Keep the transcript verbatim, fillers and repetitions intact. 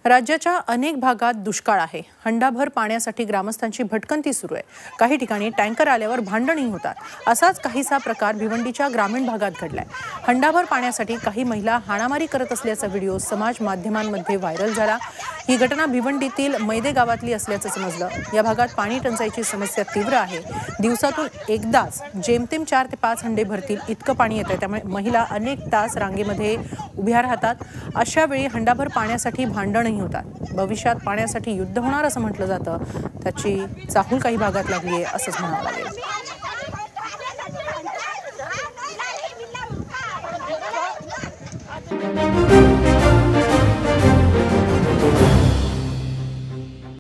राज्याच्या अनेक भागात दुष्काळ आहे। हंडाभर पाण्यासाठी ग्रामस्थांची भटकंती सुरू आहे। काही ठिकाणी टँकर आल्यावर भांडणही होतात। असाच काहीसा प्रकार भिवंडीच्या ग्रामीण भागात घडलाय। हंडाभर पाण्यासाठी काही महिला हाणामारी करत असल्याचा व्हिडिओ समाज माध्यमांमध्ये व्हायरल झाला। ही घटना भिवंडीतील मैदे गावातली असल्याचं समजलं। या भागात पाणी टंचाईची समस्या तीव्र आहे। दिवसातून एकदाच जेमतेम चार ते पाच हंडे भरतील इतकं पाणी येतं, त्यामुळे महिला अनेक तास रांगेमध्ये उभ्या राहतात। अशा वेळी हंडाभर पाण्यासाठी भांडण होतात। भविष्यात पाण्यासाठी युद्ध होणार असं म्हटलं जातं। त्याची चाहूल काही भागात लागली आहे असंच म्हणावं लागेल।